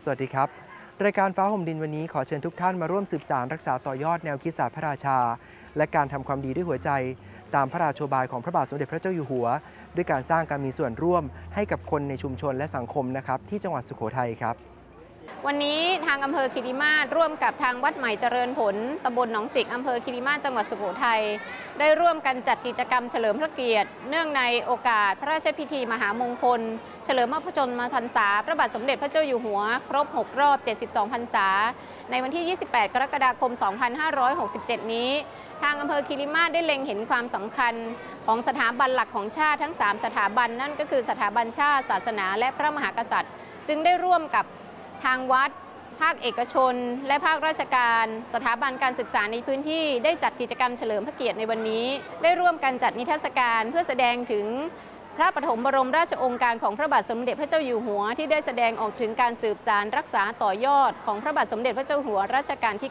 วัสดีครับรายการฟ้าห่มดินวันนี้ขอเชิญทุกท่านมาร่วมสืบสานรักษาต่อยอดแนวคิดศาสตร์พระราชาและการทำความดีด้วยหัวใจตามพระราโชบายของพระบาทสมเด็จพระเจ้าอยู่หัวด้วยการสร้างการมีส่วนร่วมให้กับคนในชุมชนและสังคมนะครับที่จังหวัดสุโขทัยครับวันนี้ทางอำเภอคีรีมาศร่วมกับทางวัดใหม่เจริญผลตำบลหนองจิกอำเภอคีรีมาศจังหวัดสุโขทัยได้ร่วมกันจัดกิจกรรมเฉลิมพระเกียรติเนื่องในโอกาสพระราชพิธีมหามงคลเฉลิมพระชนมพรรษาพระบาทสมเด็จพระเจ้าอยู่หัวครบ6 รอบ 72 พรรษาในวันที่ 28 กรกฎาคม 2567 นี้ทางอำเภอคีรีมาศได้เล็งเห็นความสำคัญของสถาบันหลักของชาติทั้ง3สถาบันนั่นก็คือสถาบันชาติศาสนาและพระมหากษัตริย์จึงได้ร่วมกับทางวัดภาคเอกชนและภาคราชการสถาบันการศึกษาในพื้นที่ได้จัดกิจกรรมเฉลิมพระเกียรติในวันนี้ได้ร่วมกันจัดนิทรรศการเพื่อแสดงถึงพระปฐมบรมราชโองการของพระบาทสมเด็จพระเจ้าอยู่หัวที่ได้แสดงออกถึงการสืบสานรักษาต่อยอดของพระบาทสมเด็จพระเจ้าอยู่หัวรัชกาลที่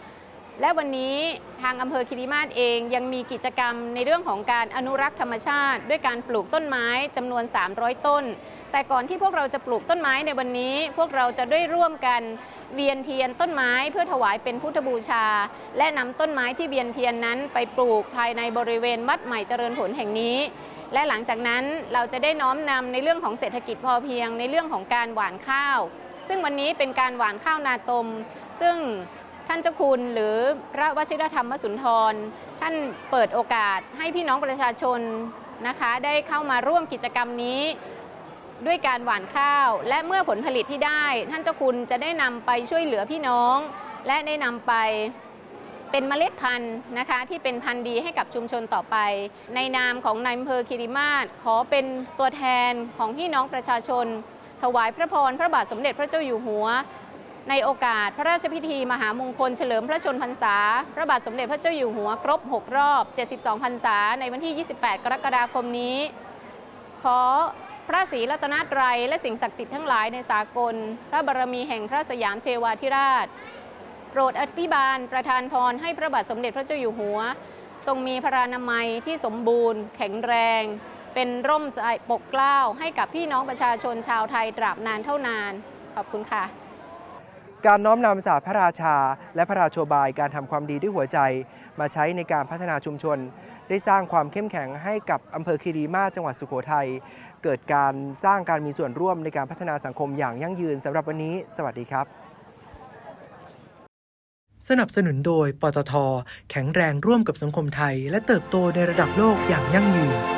9และวันนี้ทางอำเภอคีรีมาศเองยังมีกิจกรรมในเรื่องของการอนุรักษ์ธรรมชาติด้วยการปลูกต้นไม้จำนวน300 ต้นแต่ก่อนที่พวกเราจะปลูกต้นไม้ในวันนี้พวกเราจะได้ร่วมกันเวียนเทียนต้นไม้เพื่อถวายเป็นพุทธบูชาและนำต้นไม้ที่เวียนเทียนนั้นไปปลูกภายในบริเวณวัดใหม่เจริญผลแห่งนี้และหลังจากนั้นเราจะได้น้อมนำในเรื่องของเศรษฐกิจพอเพียงในเรื่องของการหว่านข้าวซึ่งวันนี้เป็นการหว่านข้าวนาตมซึ่งท่านเจ้าคุณหรือพระวชิรธรรมสุนทรท่านเปิดโอกาสให้พี่น้องประชาชนนะคะได้เข้ามาร่วมกิจกรรมนี้ด้วยการหว่านข้าวและเมื่อผลผลิตที่ได้ท่านเจ้าคุณจะได้นำไปช่วยเหลือพี่น้องและได้นำไปเป็นเมล็ดพันธุ์นะคะที่เป็นพันธุ์ดีให้กับชุมชนต่อไปในนามของนายอำเภอคีรีมาศขอเป็นตัวแทนของพี่น้องประชาชนถวายพระพรพระบาทสมเด็จพระเจ้าอยู่หัวในโอกาสพระราชพิธีมหามงคลเฉลิมพระชนมพรรษาพระบาทสมเด็จพระเจ้าอยู่หัวครบ6 รอบ 72 พรรษาในวันที่ 28 กรกฎาคมนี้ขอพระศรีรัตนตรัยและสิ่งศักดิ์สิทธิ์ทั้งหลายในสากลพระบารมีแห่งพระสยามเทวาธิราชโปรดอภิบาลประทานพรให้พระบาทสมเด็จพระเจ้าอยู่หัวทรงมีพระนามัยที่สมบูรณ์แข็งแรงเป็นร่มปกเกล้าให้กับพี่น้องประชาชนชาวไทยตราบนานเท่านานขอบคุณค่ะการน้อมนำศาสตร์พระราชาและพระราโชบายการทำความดีด้วยหัวใจมาใช้ในการพัฒนาชุมชนได้สร้างความเข้มแข็งให้กับอำเภอคีรีมาศจังหวัดสุโขทัยเกิดการสร้างการมีส่วนร่วมในการพัฒนาสังคมอย่างยั่งยืนสำหรับวันนี้สวัสดีครับสนับสนุนโดยปตท.แข็งแรงร่วมกับสังคมไทยและเติบโตในระดับโลกอย่างยั่งยืน